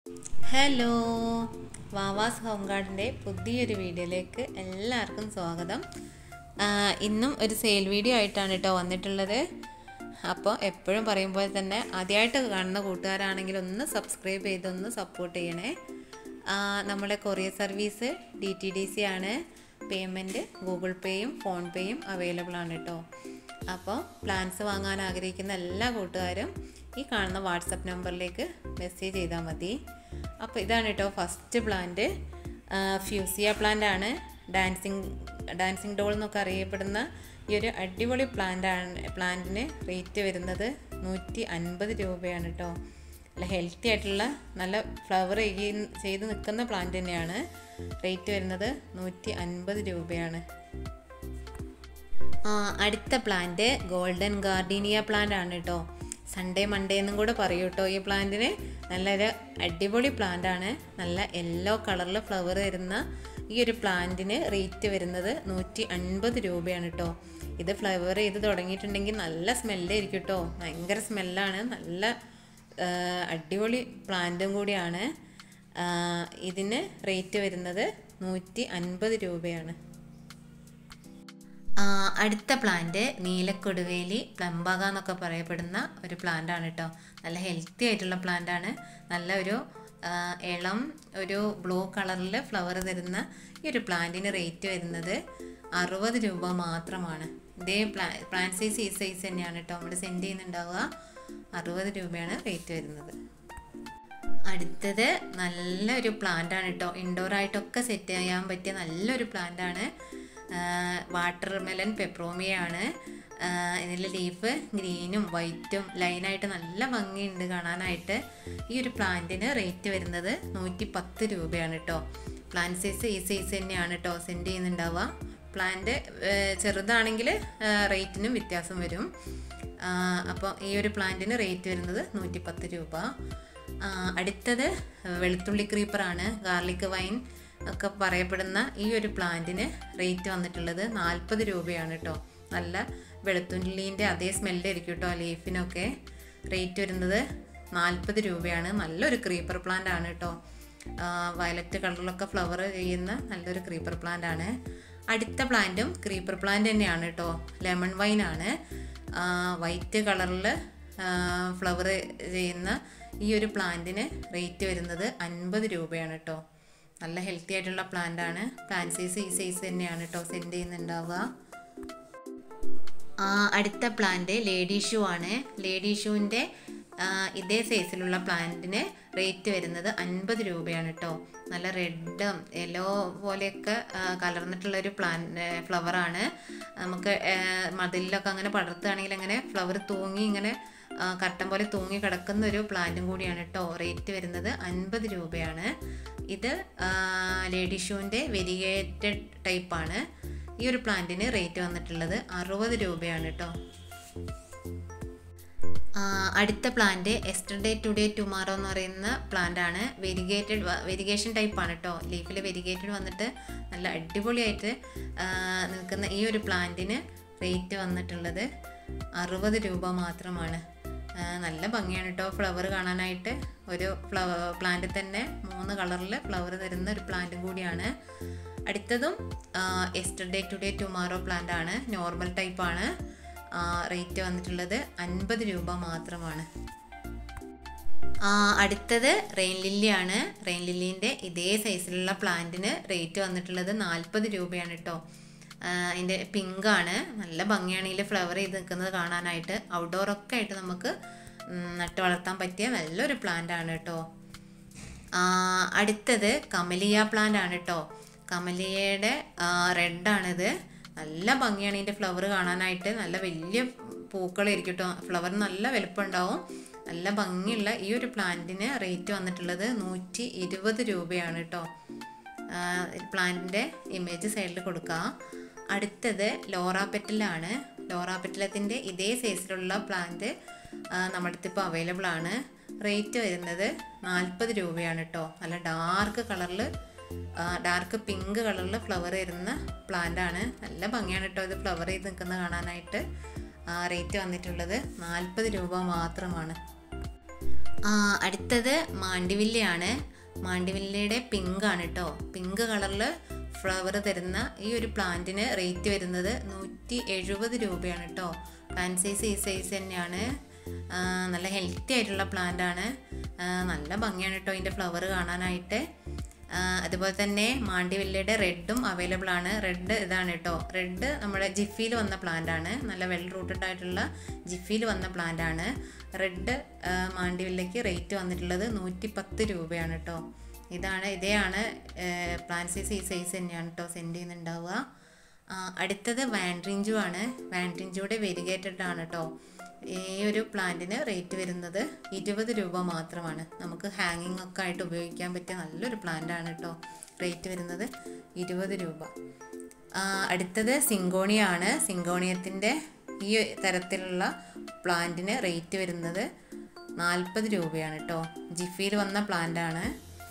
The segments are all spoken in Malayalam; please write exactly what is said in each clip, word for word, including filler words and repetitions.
ഹലോ, വാവാസ് ഹോം ഗാർഡൻ്റെ പുതിയൊരു വീഡിയോയിലേക്ക് എല്ലാവർക്കും സ്വാഗതം. ഇന്നും ഒരു സെയിൽ വീഡിയോ ആയിട്ടാണ് കേട്ടോ വന്നിട്ടുള്ളത്. അപ്പോൾ എപ്പോഴും പറയുമ്പോൾ തന്നെ ആദ്യമായിട്ട് കാണുന്ന കൂട്ടുകാരാണെങ്കിൽ ഒന്ന് സബ്സ്ക്രൈബ് ചെയ്തൊന്ന് സപ്പോർട്ട് ചെയ്യണേ. നമ്മുടെ courier service D T D C ആണ്. പേയ്മെൻറ്റ് ഗൂഗിൾ പേയും ഫോൺ പേയും അവൈലബിൾ ആണ് കേട്ടോ. അപ്പോൾ പ്ലാൻസ് വാങ്ങാൻ ആഗ്രഹിക്കുന്ന എല്ലാ കൂട്ടുകാരും ഈ കാണുന്ന വാട്സപ്പ് നമ്പറിലേക്ക് മെസ്സേജ് ചെയ്താൽ മതി. അപ്പോൾ ഇതാണ് കേട്ടോ ഫസ്റ്റ് പ്ലാന്റ്. ഫ്യൂസിയ പ്ലാന്റ് ആണ്. ഡാൻസിങ് ഡാൻസിങ് ഡോൾ എന്നൊക്കെ അറിയപ്പെടുന്ന ഈ ഒരു അടിപൊളി പ്ലാന്റാണ്. പ്ലാന്റിന് റേറ്റ് വരുന്നത് നൂറ്റി അൻപത് രൂപയാണ് കേട്ടോ. നല്ല ഹെൽത്തി ആയിട്ടുള്ള നല്ല ഫ്ലവർ ചെയ്ത് നിൽക്കുന്ന പ്ലാന്റ് തന്നെയാണ്. റേറ്റ് വരുന്നത് നൂറ്റി അൻപത് രൂപയാണ്. അടുത്ത പ്ലാന്റ് ഗോൾഡൻ ഗാർഡീനിയ പ്ലാന്റ് ആണ് കേട്ടോ. സൺഡേ മൺഡേ എന്നും കൂടെ പറയൂ കേട്ടോ ഈ പ്ലാന്റിന്. നല്ലൊരു അടിപൊളി പ്ലാന്റ് ആണ്. നല്ല യെല്ലോ കളറിൽ ഫ്ലവർ വരുന്ന ഈ ഒരു പ്ലാന്റിന് റേറ്റ് വരുന്നത് നൂറ്റി അൻപത് രൂപയാണ് കേട്ടോ. ഇത് ഫ്ലവർ ചെയ്ത് തുടങ്ങിയിട്ടുണ്ടെങ്കിൽ നല്ല സ്മെല്ലായിരിക്കും കേട്ടോ. ഭയങ്കര സ്മെല്ലാണ്. നല്ല അടിപൊളി പ്ലാന്റും കൂടിയാണ്. ഇതിന് റേറ്റ് വരുന്നത് നൂറ്റി അൻപത് രൂപയാണ്. അടുത്ത പ്ലാന്റ് നീലക്കൊടുവേലി പ്ലംബാക എന്നൊക്കെ പറയപ്പെടുന്ന ഒരു പ്ലാന്റ് ആണ് കേട്ടോ. നല്ല ഹെൽത്തി ആയിട്ടുള്ള പ്ലാന്റ് ആണ്. നല്ല ഒരു ഇളം ഒരു ബ്ലൂ കളറിൽ ഫ്ലവർ തരുന്ന ഈ ഒരു പ്ലാന്റിന് റേറ്റ് വരുന്നത് അറുപത് രൂപ മാത്രമാണ്. ഇതേ പ്ലാ പ്ലാന്റ് സൈസ് ഈ സൈസ് തന്നെയാണ് കേട്ടോ നമ്മൾ സെൻഡ് ചെയ്യുന്നുണ്ടാവുക. അറുപത് രൂപയാണ് റേറ്റ് വരുന്നത്. അടുത്തത് നല്ലൊരു പ്ലാന്റ് ആണ് കേട്ടോ. ഇൻഡോർ ആയിട്ടൊക്കെ സെറ്റ് ചെയ്യാൻ പറ്റിയ നല്ലൊരു പ്ലാന്റ് ആണ്. വാട്ടർ മെലൻ പെപ്രോമിയാണ്. ഇതിൽ ലീഫ് ഗ്രീനും വൈറ്റും ലൈനായിട്ട് നല്ല ഭംഗിയുണ്ട് കാണാനായിട്ട്. ഈ ഒരു പ്ലാന്റിന് റേറ്റ് വരുന്നത് നൂറ്റി പത്ത് രൂപയാണ് കേട്ടോ. പ്ലാന്റ് സൈസ് ഈ സൈസ് തന്നെയാണ് കേട്ടോ സെൻഡ് ചെയ്യുന്നുണ്ടാവുക. പ്ലാന്റ് ചെറുതാണെങ്കിൽ റേറ്റിനും വ്യത്യാസം വരും. അപ്പോൾ ഈ ഒരു പ്ലാന്റിന് റേറ്റ് വരുന്നത് നൂറ്റി പത്ത് രൂപ. അടുത്തത് വെളുത്തുള്ളി ക്രീപ്പറാണ്. ഗാർലിക് വൈൻ ഒക്കെ പറയപ്പെടുന്ന ഈ ഒരു പ്ലാന്റിന് റേറ്റ് വന്നിട്ടുള്ളത് നാൽപ്പത് രൂപയാണ് കേട്ടോ. നല്ല വെളുത്തുള്ളീൻ്റെ അതേ സ്മെല്ലായിരിക്കും കേട്ടോ ലീഫിനൊക്കെ. റേറ്റ് വരുന്നത് നാൽപ്പത് രൂപയാണ്. നല്ലൊരു ക്രീപ്പർ പ്ലാന്റ് ആണ് കേട്ടോ. വയലറ്റ് കളറിലൊക്കെ ഫ്ലവർ ചെയ്യുന്ന നല്ലൊരു ക്രീപ്പർ പ്ലാന്റ് ആണ്. അടുത്ത പ്ലാന്റും ക്രീപ്പർ പ്ലാന്റ് തന്നെയാണ് കേട്ടോ. ലെമൺ വൈൻ ആണ്. വൈറ്റ് കളറിൽ ഫ്ലവർ ചെയ്യുന്ന ഈ ഒരു പ്ലാന്റിന് റേറ്റ് വരുന്നത് അൻപത് രൂപയാണ് കേട്ടോ. നല്ല ഹെൽത്തി ആയിട്ടുള്ള പ്ലാന്റ് ആണ്. പ്ലാന്റ് സൈസ് ഈ സൈസ് തന്നെയാണ് കേട്ടോ സെൻഡ് ചെയ്യുന്നുണ്ടാവുക. അടുത്ത പ്ലാന്റ് ലേഡി ഷൂ ആണ്. ലേഡി ഷൂവിൻ്റെ ഇതേ സൈസിലുള്ള പ്ലാന്റിന് റേറ്റ് വരുന്നത് അൻപത് രൂപയാണ് കേട്ടോ. നല്ല റെഡും യെല്ലോ പോലെയൊക്കെ കലർന്നിട്ടുള്ളൊരു പ്ലാന്റ് ഫ്ലവറാണ്. നമുക്ക് മതിലൊക്കെ അങ്ങനെ പടർത്തുകയാണെങ്കിൽ അങ്ങനെ ഫ്ലവർ തൂങ്ങി ഇങ്ങനെ കട്ടൻ പോലെ തൂങ്ങി കിടക്കുന്ന ഒരു പ്ലാന്റും കൂടിയാണ് കേട്ടോ. റേറ്റ് വരുന്നത് അൻപത് രൂപയാണ്. ഇത് ലേഡി ഷൂവിൻ്റെ വെരിഗേറ്റഡ് ടൈപ്പാണ്. ഈ ഒരു പ്ലാന്റിന് റേറ്റ് വന്നിട്ടുള്ളത് അറുപത് രൂപയാണ് കേട്ടോ. അടുത്ത പ്ലാന്റ് എസ്റ്റർഡേ ടുഡേ ടുമാറോ എന്ന് പറയുന്ന പ്ലാന്റ് ആണ്. വെരിഗേറ്റഡ് വെരിഗേഷൻ ടൈപ്പാണ് കേട്ടോ. ലീഫിൽ വെരിഗേറ്റഡ് വന്നിട്ട് നല്ല അടിപൊളിയായിട്ട് നിൽക്കുന്ന ഈ ഒരു പ്ലാന്റിന് റേറ്റ് വന്നിട്ടുള്ളത് അറുപത് രൂപ മാത്രമാണ്. നല്ല ഭംഗിയാണ് കേട്ടോ ഫ്ലവർ കാണാനായിട്ട്. ഒരു ഫ്ലവർ പ്ലാന്റിൽ തന്നെ മൂന്ന് കളറിൽ ഫ്ലവർ തരുന്ന ഒരു പ്ലാന്റും കൂടിയാണ്. അടുത്തതും എസ്റ്റർഡേ ടുഡേ ടുമാറോ പ്ലാന്റ് ആണ്. നോർമൽ ടൈപ്പാണ്. റേറ്റ് വന്നിട്ടുള്ളത് അൻപത് രൂപ മാത്രമാണ്. അടുത്തത് റെയിൻ ലില്ലി ആണ്. റെയിൻ ലില്ലിൻ്റെ ഇതേ സൈസിലുള്ള പ്ലാന്റിന് റേറ്റ് വന്നിട്ടുള്ളത് നാൽപ്പത് രൂപയാണ് കേട്ടോ. അതിൻ്റെ പിങ്കാണ്. നല്ല ഭംഗിയാണ് ഇതിൽ ഫ്ലവർ ചെയ്ത് നിൽക്കുന്നത് കാണാനായിട്ട്. ഔട്ട്ഡോറൊക്കെ ആയിട്ട് നമുക്ക് നട്ട് വളർത്താൻ പറ്റിയ നല്ലൊരു പ്ലാന്റ് ആണ് കേട്ടോ. അടുത്തത് കമലിയ പ്ലാന്റ് ആണ് കേട്ടോ. കമലിയയുടെ റെഡാണിത്. നല്ല ഭംഗിയാണ് ഇതിൻ്റെ ഫ്ലവർ കാണാനായിട്ട്. നല്ല വലിയ പൂക്കളായിരിക്കും കേട്ടോ. ഫ്ലവർ നല്ല വലുപ്പമുണ്ടാവും. നല്ല ഭംഗിയുള്ള ഈ ഒരു പ്ലാന്റിന് റേറ്റ് വന്നിട്ടുള്ളത് നൂറ്റി ഇരുപത് രൂപയാണ് കേട്ടോ. പ്ലാന്റിൻ്റെ ഇമേജ് സൈഡിൽ കൊടുക്കാം. അടുത്തത് ലോറ പെറ്റലാണ്. ലോറ പെറ്റലത്തിൻ്റെ ഇതേ സൈസിലുള്ള പ്ലാന്റ് നമ്മുടെ അടുത്ത് ഇപ്പോൾ അവൈലബിൾ ആണ്. റേറ്റ് വരുന്നത് നാൽപ്പത് രൂപയാണ് കേട്ടോ. നല്ല ഡാർക്ക് കളറിൽ ഡാർക്ക് പിങ്ക് കളറിൽ ഫ്ലവർ വരുന്ന പ്ലാന്റ് ആണ്. നല്ല ഭംഗിയാണ് കേട്ടോ ഇത് ഫ്ലവർ ചെയ്ത് നിൽക്കുന്നത് കാണാനായിട്ട്. റേറ്റ് വന്നിട്ടുള്ളത് നാൽപ്പത് രൂപ മാത്രമാണ്. അടുത്തത് മാണ്ടിവില്ലയാണ്. മാണ്ടിവില്ലയുടെ പിങ്ക് ആണ് കേട്ടോ. പിങ്ക് കളറിൽ ഫ്ലവർ തരുന്ന ഈ ഒരു പ്ലാന്റിന് റേറ്റ് വരുന്നത് നൂറ്റി എഴുപത് രൂപയാണ് കേട്ടോ. പ്ലാന്റ് സൈസ് ഈ സൈസ് തന്നെയാണ്. നല്ല ഹെൽത്തി ആയിട്ടുള്ള പ്ലാന്റ് ആണ്. നല്ല ഭംഗിയാണ് കേട്ടോ ഇതിൻ്റെ ഫ്ലവർ കാണാനായിട്ട്. അതുപോലെ തന്നെ മാണ്ടിവില്ലയുടെ റെഡും അവൈലബിൾ ആണ്. റെഡ് ഇതാണ് കേട്ടോ. റെഡ് നമ്മുടെ ജിഫിയിൽ വന്ന പ്ലാന്റ് ആണ്. നല്ല വെൽ റൂട്ടഡ് ആയിട്ടുള്ള ജിഫിയിൽ വന്ന പ്ലാന്റ് ആണ്. റെഡ് മാണ്ടിവില്ലയ്ക്ക് റേറ്റ് വന്നിട്ടുള്ളത് നൂറ്റി പത്ത് രൂപയാണ് കേട്ടോ. ഇതാണ് ഇതേയാണ് പ്ലാന്റ് സൈസ് ഈ സൈസ് തന്നെയാണ് കേട്ടോ സെൻഡ് ചെയ്യുന്നുണ്ടാവുക. അടുത്തത് വാൻഡ്രിഞ്ചു ആണ്. വാൻഡ്രിഞ്ചുയുടെ വെരിഗേറ്റഡ് ആണ് കേട്ടോ. ഈ ഒരു പ്ലാന്റിന് റേറ്റ് വരുന്നത് ഇരുപത് രൂപ മാത്രമാണ്. നമുക്ക് ഹാങ്ങിങ് ഒക്കെ ആയിട്ട് ഉപയോഗിക്കാൻ പറ്റിയ നല്ലൊരു പ്ലാന്റ് ആണ് കേട്ടോ. റേറ്റ് വരുന്നത് ഇരുപത് രൂപ. അടുത്തത് സിങ്കോണിയ ആണ്. സിങ്കോണിയത്തിൻ്റെ ഈ തരത്തിലുള്ള പ്ലാന്റിന് റേറ്റ് വരുന്നത് നാൽപ്പത് രൂപയാണ് കേട്ടോ. ജിഫിയിൽ വന്ന പ്ലാന്റ് ആണ്.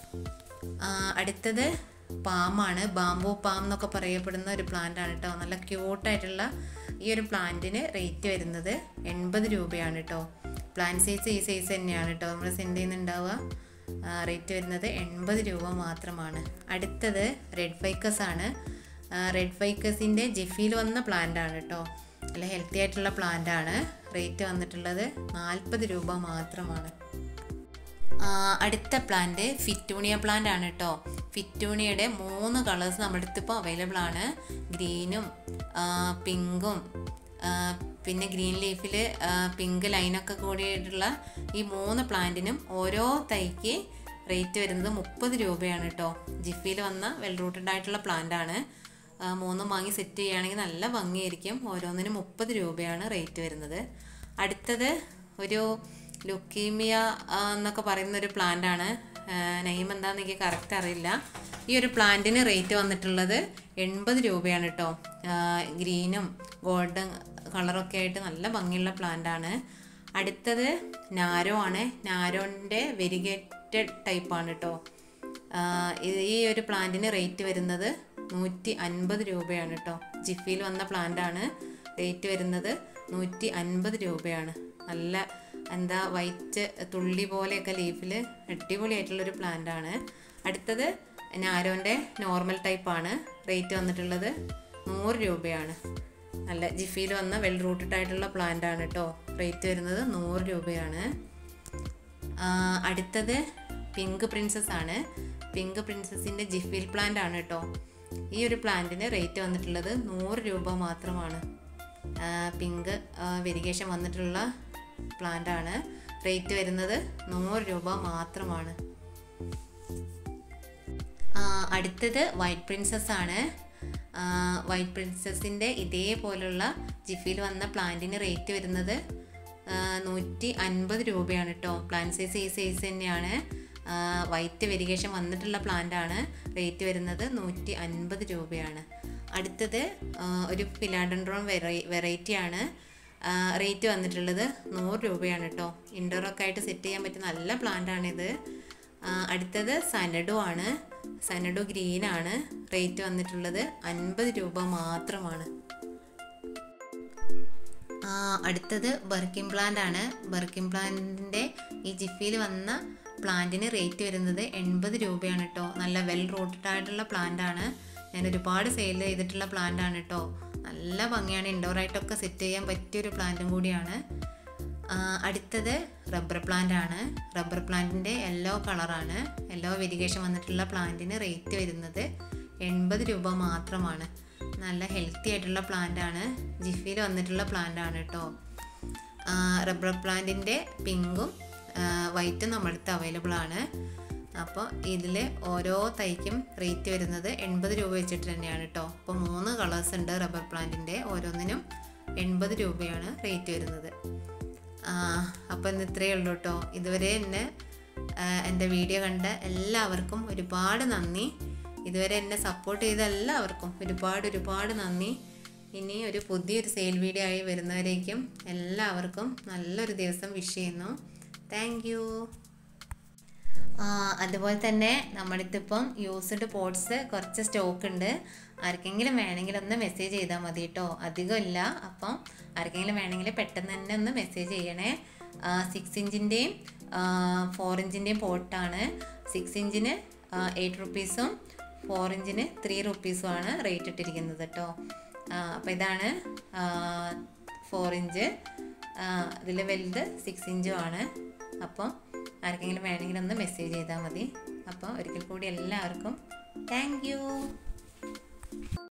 അടുത്തത് പാമാണ്. ബാംബൂ പാം എന്നൊക്കെ പറയപ്പെടുന്ന ഒരു പ്ലാന്റ് ആണ് കേട്ടോ. നല്ല ക്യൂട്ടായിട്ടുള്ള ഈ ഒരു പ്ലാന്റിന് റേറ്റ് വരുന്നത് എൺപത് രൂപയാണ് കേട്ടോ. പ്ലാന്റ് സൈസ് ഈ സൈസ് തന്നെയാണ് കേട്ടോ നമ്മൾ സെൻഡ് ചെയ്യുന്നുണ്ടാവുക. റേറ്റ് വരുന്നത് എൺപത് രൂപ മാത്രമാണ്. അടുത്തത് റെഡ് ഫൈക്കസ് ആണ്. റെഡ് ഫൈക്കസിൻ്റെ ജിഫിയിൽ വന്ന പ്ലാന്റ് ആണ് കേട്ടോ. നല്ല ഹെൽത്തി ആയിട്ടുള്ള പ്ലാന്റ് ആണ്. റേറ്റ് വന്നിട്ടുള്ളത് നാൽപ്പത് രൂപ മാത്രമാണ്. അടുത്ത പ്ലാന്റ് ഫിറ്റൂണിയ പ്ലാന്റ് ആണ് കേട്ടോ. ഫിറ്റൂണിയയുടെ മൂന്ന് കളേഴ്സ് നമ്മുടെ അടുത്ത് ഇപ്പോൾ അവൈലബിൾ ആണ്. ഗ്രീനും പിങ്കും പിന്നെ ഗ്രീൻ ലീഫിൽ പിങ്ക് ലൈനൊക്കെ കൂടിയിട്ടുള്ള ഈ മൂന്ന് പ്ലാന്റിനും ഓരോ തൈക്ക് റേറ്റ് വരുന്നത് മുപ്പത് രൂപയാണ് കേട്ടോ. ജിഫിയിൽ വന്ന വെൽ റൂട്ടഡ് ആയിട്ടുള്ള പ്ലാന്റ് ആണ്. മൂന്നും വാങ്ങി സെറ്റ് ചെയ്യുകയാണെങ്കിൽ നല്ല ഭംഗിയായിരിക്കും. ഓരോന്നിനും മുപ്പത് രൂപയാണ് റേറ്റ് വരുന്നത്. അടുത്തത് ഒരു ലുക്കീമിയ എന്നൊക്കെ പറയുന്നൊരു പ്ലാന്റ് ആണ്. നെയിം എന്താണെന്ന് എനിക്ക് കറക്റ്റ് അറിയില്ല. ഈ ഒരു പ്ലാന്റിന് റേറ്റ് വന്നിട്ടുള്ളത് എൺപത് രൂപയാണ് കേട്ടോ. ഗ്രീനും ഗോൾഡൻ കളറൊക്കെ ആയിട്ട് നല്ല ഭംഗിയുള്ള പ്ലാന്റ് ആണ്. അടുത്തത് നാരോ ആണ്. നാരോൻ്റെ വെരിഗേറ്റഡ് ടൈപ്പാണ് കേട്ടോ. ഈ ഒരു പ്ലാന്റിന് റേറ്റ് വരുന്നത് നൂറ്റി അൻപത് രൂപയാണ് കേട്ടോ. ജിഫിയിൽ വന്ന പ്ലാന്റ് ആണ്. റേറ്റ് വരുന്നത് നൂറ്റി അൻപത് രൂപയാണ്. നല്ല എന്താ വൈറ്റ് തുള്ളി പോലെയൊക്കെ ലീഫിൽ അടിപൊളിയായിട്ടുള്ളൊരു പ്ലാന്റ് ആണ്. അടുത്തത് നാരോൻ്റെ നോർമൽ ടൈപ്പാണ്. റേറ്റ് വന്നിട്ടുള്ളത് നൂറ് രൂപയാണ്. നല്ല ജിഫിയിൽ വന്ന വെൽ റൂട്ടഡ് ആയിട്ടുള്ള പ്ലാന്റ് ആണ് കേട്ടോ. റേറ്റ് വരുന്നത് നൂറ് രൂപയാണ്. അടുത്തത് പിങ്ക് പ്രിൻസസ് ആണ്. പിങ്ക് പ്രിൻസസിൻ്റെ ജിഫിയിൽ പ്ലാന്റ് ആണ് കേട്ടോ. ഈ ഒരു പ്ലാന്റിന് റേറ്റ് വന്നിട്ടുള്ളത് നൂറ് രൂപ മാത്രമാണ്. പിങ്ക് വെരിഗേഷൻ വന്നിട്ടുള്ള പ്ലാന്റ് ആണ്. റേറ്റ് വരുന്നത് നൂറ് രൂപ മാത്രമാണ്. അടുത്തത് വൈറ്റ് പ്രിൻസസ് ആണ്. വൈറ്റ് പ്രിൻസസിൻ്റെ ഇതേപോലുള്ള ജിഫിയിൽ വന്ന പ്ലാന്റിന് റേറ്റ് വരുന്നത് നൂറ്റി അൻപത് രൂപയാണ് കേട്ടോ. പ്ലാന്റ് സൈസ് ഈ സൈസ് തന്നെയാണ്. വൈറ്റ് വെരിഗേഷൻ വന്നിട്ടുള്ള പ്ലാന്റ് ആണ്. റേറ്റ് വരുന്നത് നൂറ്റി അൻപത് രൂപയാണ്. അടുത്തത് ഒരു ഫിലാഡൻഡ്രോൺ വെറൈ വെറൈറ്റി ആണ്. റേറ്റ് വന്നിട്ടുള്ളത് നൂറ് രൂപയാണ് കേട്ടോ. ഇൻഡോറൊക്കെ ആയിട്ട് സെറ്റ് ചെയ്യാൻ പറ്റിയ നല്ല പ്ലാന്റ് ആണിത്. അടുത്തത് സനഡു ആണ്. സനഡു ഗ്രീൻ ആണ്. റേറ്റ് വന്നിട്ടുള്ളത് അൻപത് രൂപ മാത്രമാണ്. അടുത്തത് ബർക്കിൻ പ്ലാന്റ് ആണ്. ബർക്കിൻ പ്ലാന്റിൻ്റെ ഈ ജിഫിയിൽ വന്ന പ്ലാന്റിന് റേറ്റ് വരുന്നത് എൺപത് രൂപയാണ് കേട്ടോ. നല്ല വെൽ റൂട്ടഡ് ആയിട്ടുള്ള പ്ലാന്റ് ആണ്. ഞാൻ ഒരുപാട് സെയിൽ ചെയ്തിട്ടുള്ള പ്ലാന്റ് ആണ് കേട്ടോ. നല്ല ഭംഗിയാണ്. ഇൻഡോറായിട്ടൊക്കെ സെറ്റ് ചെയ്യാൻ പറ്റിയൊരു പ്ലാന്റും കൂടിയാണ്. അടുത്തത് റബ്ബർ പ്ലാന്റ് ആണ്. റബ്ബർ പ്ലാന്റിൻ്റെ യെല്ലോ കളറാണ്. യെല്ലോ വെരിഗേഷൻ വന്നിട്ടുള്ള പ്ലാന്റിന് റേറ്റ് വരുന്നത് എൺപത് രൂപ മാത്രമാണ്. നല്ല ഹെൽത്തി ആയിട്ടുള്ള പ്ലാന്റ് ആണ്. ജിഫിയിൽ വന്നിട്ടുള്ള പ്ലാന്റ് ആണ് കേട്ടോ. റബ്ബർ പ്ലാന്റിൻ്റെ പിങ്കും വൈറ്റും നമ്മുടെ അടുത്ത് അവൈലബിൾ ആണ്. അപ്പോൾ ഇതിൽ ഓരോ തൈക്കും റേറ്റ് വരുന്നത് എൺപത് രൂപ വെച്ചിട്ട് തന്നെയാണ് കേട്ടോ. അപ്പോൾ മൂന്ന് കളേഴ്സ് ഉണ്ട് റബ്ബർ പ്ലാന്റിൻ്റെ. ഓരോന്നിനും എൺപത് രൂപയാണ് റേറ്റ് വരുന്നത്. അപ്പോൾ ഇന്ന് ഇത്രയേ ഉള്ളൂ കേട്ടോ. ഇതുവരെ എന്നെ എൻ്റെ വീഡിയോ കണ്ട എല്ലാവർക്കും ഒരുപാട് നന്ദി. ഇതുവരെ എന്നെ സപ്പോർട്ട് ചെയ്ത എല്ലാവർക്കും ഒരുപാട് ഒരുപാട് നന്ദി. ഇനി ഒരു പുതിയൊരു സെയിൽ വീഡിയോ ആയി വരുന്നവരേക്കും എല്ലാവർക്കും നല്ലൊരു ദിവസം വിഷ് ചെയ്യുന്നു. Thank you. അതുപോലെ തന്നെ നമ്മുടെ അടുത്തിപ്പം യൂസ്ഡ് പോട്ട്സ് കുറച്ച് സ്റ്റോക്ക് ഉണ്ട്. ആർക്കെങ്കിലും വേണമെങ്കിൽ ഒന്ന് മെസ്സേജ് ചെയ്താൽ മതി കേട്ടോ. അധികം ഇല്ല. അപ്പം ആർക്കെങ്കിലും വേണമെങ്കിൽ പെട്ടെന്ന് തന്നെ ഒന്ന് മെസ്സേജ് ചെയ്യണേ. സിക്സ് ഇഞ്ചിൻ്റെയും ഫോർ ഇഞ്ചിൻ്റെയും പോട്ടാണ്. സിക്സ് ഇഞ്ചിന് എയ്റ്റ് റുപ്പീസും ഫോർ ഇഞ്ചിന് ത്രീ റുപ്പീസുമാണ് റേറ്റ് ഇട്ടിരിക്കുന്നത് കേട്ടോ. അപ്പോൾ ഇതാണ് ഫോർ ഇഞ്ച്, ഇതിൽ വലുത് സിക്സ് ഇഞ്ചും ആണ്. അപ്പോൾ ആർക്കെങ്കിലും വേണമെങ്കിൽ ഒന്ന് മെസ്സേജ് ചെയ്താൽ മതി. അപ്പോൾ ഒരിക്കൽ കൂടി എല്ലാവർക്കും താങ്ക് യു.